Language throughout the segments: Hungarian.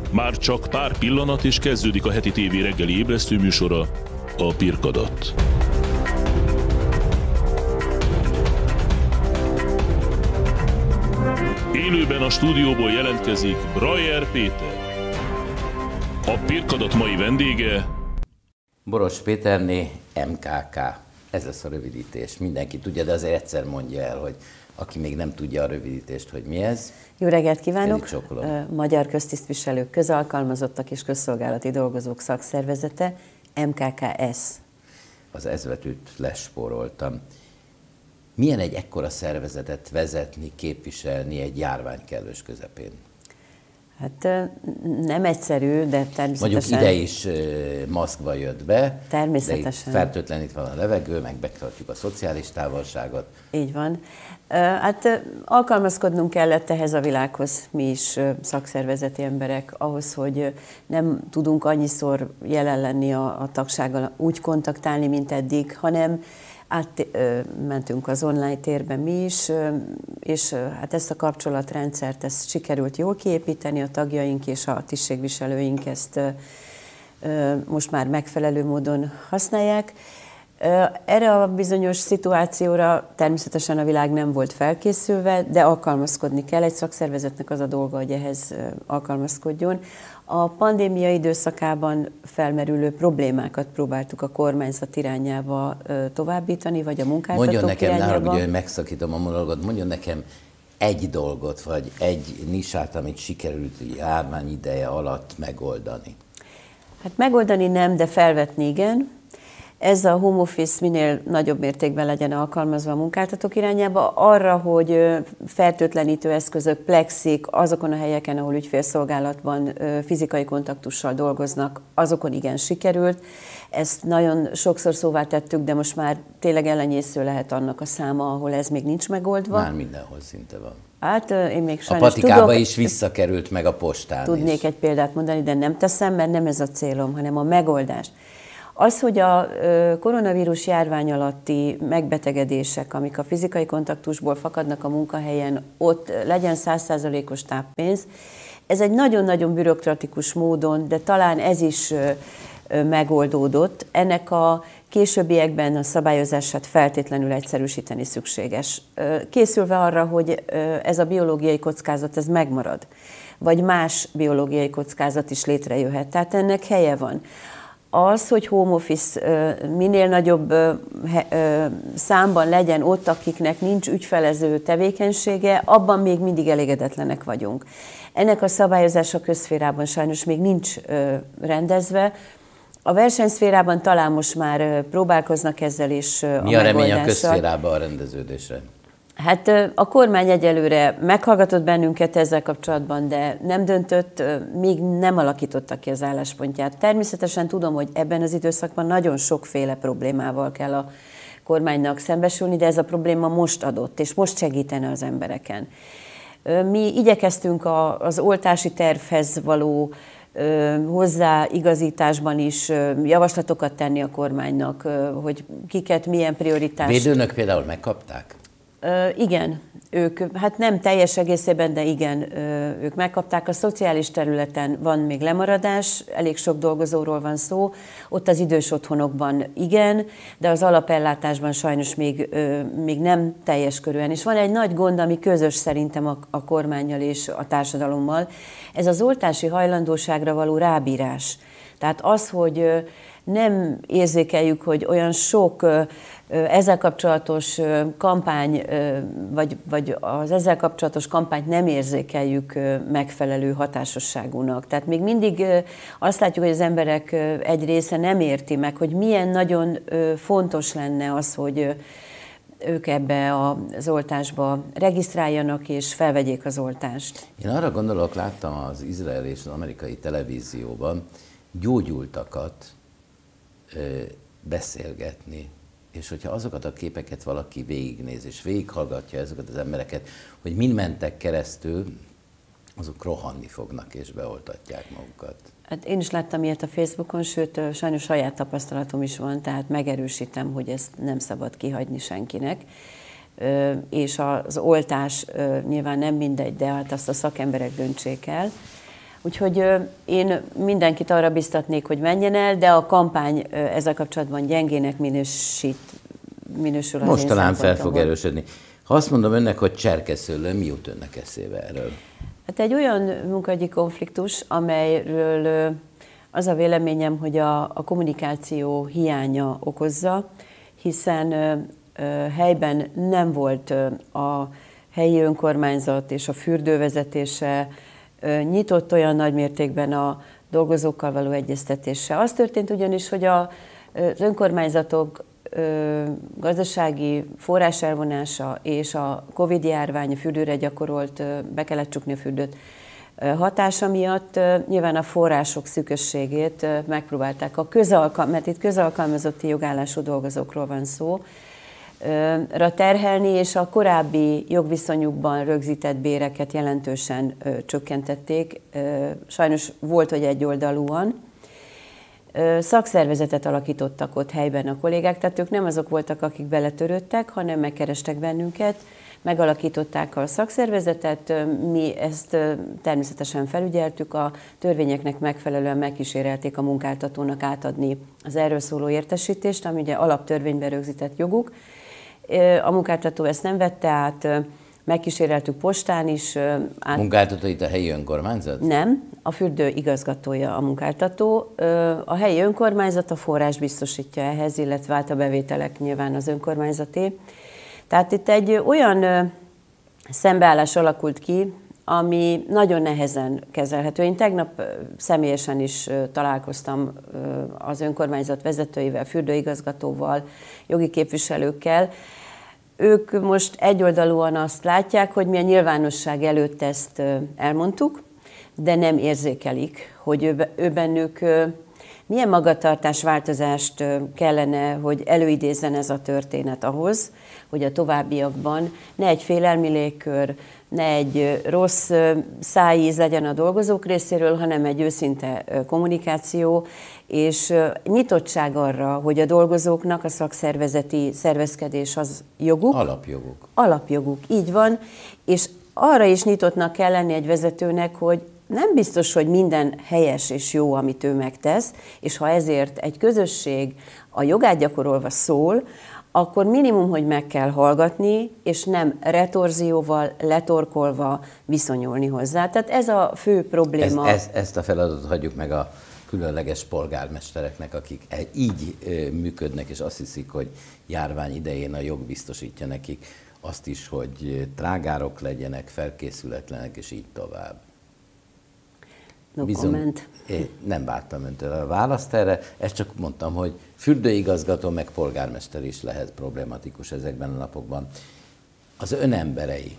Már csak pár pillanat és kezdődik a heti tévé reggeli ébresztő műsora, a Pirkadat. Élőben a stúdióból jelentkezik Brajer Péter. A Pirkadat mai vendége Boros Péterné, MKK. Ez lesz a rövidítés. Mindenki tudja, de azért egyszer mondja el, hogy aki még nem tudja a rövidítést, hogy mi ez. Jó reggelt kívánok! Magyar Köztisztviselők, Közalkalmazottak és Közszolgálati Dolgozók Szakszervezete, MKKS. Az ezbetűt lespóroltam. Milyen egy ekkora szervezetet vezetni, képviselni egy járvány kellős közepén? Hát nem egyszerű, de természetesen... Mondjuk ide is maszkba jött be, természetesen. de fertőtlenít van a levegő, meg betartjuk a szociális távolságot. Így van. Hát alkalmazkodnunk kellett ehhez a világhoz, mi is szakszervezeti emberek, ahhoz, hogy nem tudunk annyiszor jelen lenni a tagsággal, úgy kontaktálni, mint eddig, hanem átmentünk az online térbe mi is, és hát ezt a kapcsolatrendszert ezt sikerült jól kiépíteni, a tagjaink és a tisztségviselőink ezt most már megfelelő módon használják. Erre a bizonyos szituációra természetesen a világ nem volt felkészülve, de alkalmazkodni kell. Egy szakszervezetnek az a dolga, hogy ehhez alkalmazkodjon. A pandémia időszakában felmerülő problémákat próbáltuk a kormányzat irányába továbbítani, vagy a munkáltatók irányába. Mondjon nekem, irányába. ne haragudj, hogy megszakítom a monológot, mondjon nekem egy dolgot, vagy egy nisát, amit sikerült járvány ideje alatt megoldani. Hát megoldani nem, de felvetni igen. Ez a home office minél nagyobb mértékben legyen alkalmazva a munkáltatók irányába, arra, hogy fertőtlenítő eszközök, plexik, azokon a helyeken, ahol ügyfélszolgálatban fizikai kontaktussal dolgoznak, azokon igen sikerült. Ezt nagyon sokszor szóvá tettük, de most már tényleg ellenyésző lehet annak a száma, ahol ez még nincs megoldva. Már mindenhol szinte van. Hát én még sajnos a patikába is visszakerült, meg a postán tudnék is. Egy példát mondani, de nem teszem, mert nem ez a célom, hanem a megoldás. Az, hogy a koronavírus járvány alatti megbetegedések, amik a fizikai kontaktusból fakadnak a munkahelyen, ott legyen 100%-os táppénz, ez egy nagyon-nagyon bürokratikus módon, de talán ez is megoldódott. Ennek a későbbiekben a szabályozását feltétlenül egyszerűsíteni szükséges. Készülve arra, hogy ez a biológiai kockázat ez megmarad, vagy más biológiai kockázat is létrejöhet. Tehát ennek helye van. Az, hogy home office minél nagyobb számban legyen ott, akiknek nincs ügyfelező tevékenysége, abban még mindig elégedetlenek vagyunk. Ennek a szabályozása közszférában sajnos még nincs rendezve. A versenyszférában talán most már próbálkoznak ezzel is a Mi a remény a közszférában a rendeződésre? Hát a kormány egyelőre meghallgatott bennünket ezzel kapcsolatban, de nem döntött, még nem alakította ki az álláspontját. Természetesen tudom, hogy ebben az időszakban nagyon sokféle problémával kell a kormánynak szembesülni, de ez a probléma most adott, és most segítene az embereken. Mi igyekeztünk az oltási tervhez való hozzáigazításban is javaslatokat tenni a kormánynak, hogy kiket milyen prioritást... Védőnök például megkapták? Igen, ők, hát nem teljes egészében, de igen, ők megkapták. A szociális területen van még lemaradás, elég sok dolgozóról van szó, ott az idős otthonokban igen, de az alapellátásban sajnos még nem teljes körűen. És van egy nagy gond, ami közös szerintem a kormánnyal és a társadalommal, ez az oltási hajlandóságra való rábírás. Tehát az, hogy nem érzékeljük, hogy olyan sok ezzel kapcsolatos kampány, vagy az ezzel kapcsolatos kampányt nem érzékeljük megfelelő hatásosságúnak. Tehát még mindig azt látjuk, hogy az emberek egy része nem érti meg, hogy milyen nagyon fontos lenne az, hogy ők ebbe az oltásba regisztráljanak és felvegyék az oltást. Én arra gondolok, láttam az izraeli és az amerikai televízióban gyógyultakat beszélgetni, és hogyha azokat a képeket valaki végignéz, és végighallgatja ezeket az embereket, hogy mind mentek keresztül, azok rohanni fognak és beoltatják magukat. Hát én is láttam ilyet a Facebookon, sőt, sajnos saját tapasztalatom is van, tehát megerősítem, hogy ezt nem szabad kihagyni senkinek. És az oltás nyilván nem mindegy, de hát azt a szakemberek döntsék el. Úgyhogy én mindenkit arra biztatnék, hogy menjen el, de a kampány ezzel kapcsolatban gyengének minősül. Most talán fel fog erősödni. Ha azt mondom önnek, hogy Cserkeszőlőn, mi jut önnek eszébe erről? Hát egy olyan munkahogyi konfliktus, amelyről az a véleményem, hogy a kommunikáció hiánya okozza, hiszen helyben nem volt a helyi önkormányzat és a fürdő vezetése nyitott olyan nagy mértékben a dolgozókkal való egyeztetésre. Az történt ugyanis, hogy az önkormányzatok gazdasági forráselvonása és a Covid-járvány a fürdőre gyakorolt, be kellett csukni a fürdőt, hatása miatt nyilván a források szűkösségét megpróbálták, mert itt közalkalmazotti jogállású dolgozókról van szó, terhelni, és a korábbi jogviszonyukban rögzített béreket jelentősen csökkentették. Sajnos volt, hogy egyoldalúan. Szakszervezetet alakítottak ott helyben a kollégák, tehát ők nem azok voltak, akik beletörődtek, hanem megkerestek bennünket, megalakították a szakszervezetet, mi ezt természetesen felügyeltük, a törvényeknek megfelelően megkísérelték a munkáltatónak átadni az erről szóló értesítést, ami ugye alaptörvényben rögzített joguk. A munkáltató ezt nem vette át, megkíséreltük postán is. Munkáltató itt a helyi önkormányzat? Nem, a fürdő igazgatója a munkáltató. A helyi önkormányzat a forrás biztosítja ehhez, illetve hát a bevételek nyilván az önkormányzaté. Tehát itt egy olyan szembeállás alakult ki, ami nagyon nehezen kezelhető. Én tegnap személyesen is találkoztam az önkormányzat vezetőivel, fürdőigazgatóval, jogi képviselőkkel. Ők most egyoldalúan azt látják, hogy mi a nyilvánosság előtt ezt elmondtuk, de nem érzékelik, hogy ő bennük milyen magatartásváltozást kellene, hogy előidézzen ez a történet ahhoz, hogy a továbbiakban ne egy félelmi légkör, ne egy rossz szájíz legyen a dolgozók részéről, hanem egy őszinte kommunikáció, és nyitottság arra, hogy a dolgozóknak a szakszervezeti szervezkedés az joguk. Alapjoguk. Alapjoguk, így van, és arra is nyitottnak kell lenni egy vezetőnek, hogy nem biztos, hogy minden helyes és jó, amit ő megtesz, és ha ezért egy közösség a jogát gyakorolva szól, akkor minimum, hogy meg kell hallgatni, és nem retorzióval, letorkolva viszonyulni hozzá. Tehát ez a fő probléma. Ezt a feladatot hagyjuk meg a különleges polgármestereknek, akik így működnek, és azt hiszik, hogy járvány idején a jog biztosítja nekik azt is, hogy trágárok legyenek, felkészületlenek, és így tovább. Én nem vártam öntől a választ erre, ezt csak mondtam, hogy fürdőigazgató meg polgármester is lehet problematikus ezekben a napokban. Az önemberei,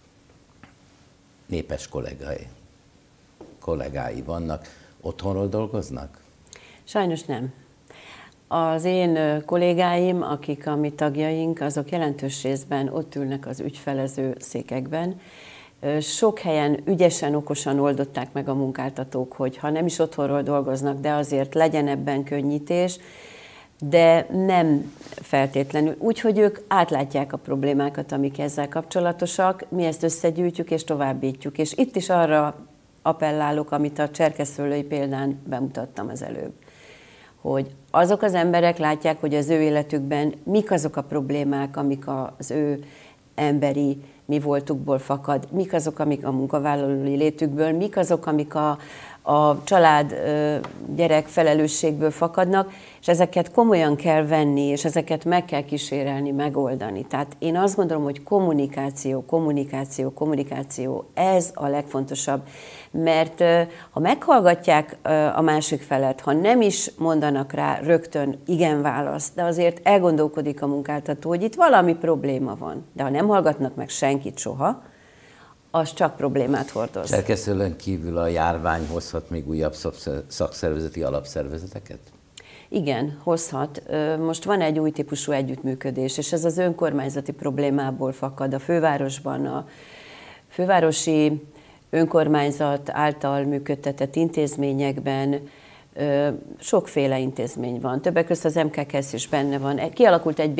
népes kollégái vannak, otthonról dolgoznak? Sajnos nem. Az én kollégáim, akik a mi tagjaink, azok jelentős részben ott ülnek az ügyfelező székekben. Sok helyen ügyesen, okosan oldották meg a munkáltatók, hogy ha nem is otthonról dolgoznak, de azért legyen ebben könnyítés, de nem feltétlenül. Úgyhogy ők átlátják a problémákat, amik ezzel kapcsolatosak, mi ezt összegyűjtjük és továbbítjuk. És itt is arra appellálok, amit a cserkeszőlői példán bemutattam az előbb, hogy azok az emberek látják, hogy az ő életükben mik azok a problémák, amik az ő emberi mi voltukból fakad, mik azok, amik a munkavállalói létükből, mik azok, amik a család, gyerek felelősségből fakadnak, és ezeket komolyan kell venni, és ezeket meg kell kísérelni, megoldani. Tehát én azt gondolom, hogy kommunikáció, ez a legfontosabb, mert ha meghallgatják a másik felet, ha nem is mondanak rá rögtön igen választ, de azért elgondolkodik a munkáltató, hogy itt valami probléma van, de ha nem hallgatnak meg senkit soha, az csak problémát hordoz. Cserkeszőlőn kívül a járvány hozhat még újabb szakszervezeti alapszervezeteket? Igen, hozhat. Most van egy új típusú együttműködés, és ez az önkormányzati problémából fakad. A fővárosban, a fővárosi önkormányzat által működtetett intézményekben sokféle intézmény van. Többek között az MKKS is benne van. Kialakult egy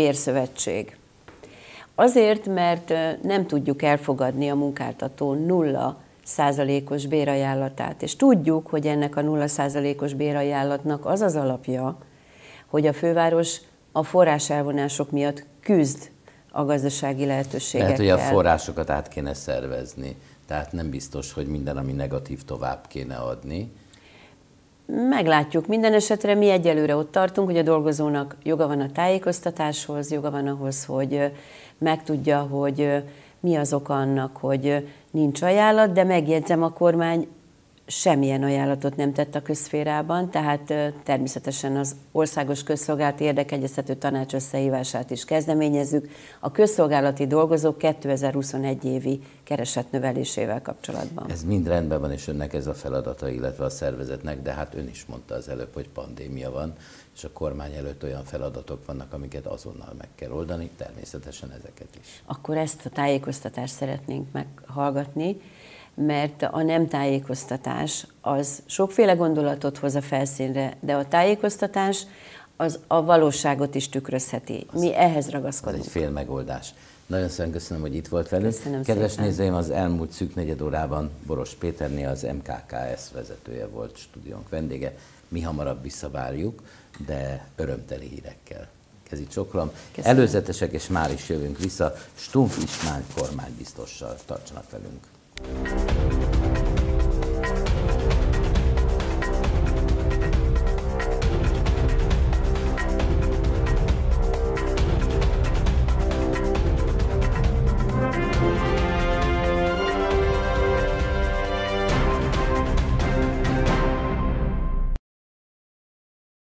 bérszövetség. Azért, mert nem tudjuk elfogadni a munkáltató nulla 0%-os bérajánlatát. És tudjuk, hogy ennek a 0%-os bérajánlatnak az az alapja, hogy a főváros a forráselvonások miatt küzd a gazdasági lehetőségekkel. Lehet, hogy a forrásokat át kéne szervezni, tehát nem biztos, hogy minden, ami negatív, tovább kéne adni. Meglátjuk. Minden esetre mi egyelőre ott tartunk, hogy a dolgozónak joga van a tájékoztatáshoz, joga van ahhoz, hogy megtudja, hogy mi az oka annak, hogy nincs ajánlat, de megjegyzem, a kormány semmilyen ajánlatot nem tett a közszférában, tehát természetesen az Országos Közszolgálati Érdekegyeztető Tanács összehívását is kezdeményezzük a közszolgálati dolgozók 2021 évi keresetnövelésével kapcsolatban. Ez mind rendben van, és önnek ez a feladata, illetve a szervezetnek, de hát ön is mondta az előbb, hogy pandémia van, és a kormány előtt olyan feladatok vannak, amiket azonnal meg kell oldani, természetesen ezeket is. Akkor ezt a tájékoztatást szeretnénk meghallgatni, mert a nem tájékoztatás az sokféle gondolatot hoz a felszínre, de a tájékoztatás az a valóságot is tükrözheti. Mi ehhez ragaszkodunk. Ez egy fél megoldás. Nagyon szépen köszönöm, hogy itt volt velünk. Köszönöm Kedves szépen. nézőim, az elmúlt szűk negyed órában Boros Péterné, az MKKS vezetője volt stúdiónk vendége. Mi hamarabb visszavárjuk, de örömteli hírekkel. Kezi csokolom. Előzetesek, és már is jövünk vissza. Stumpf István kormánybiztossal. Tartsanak velünk.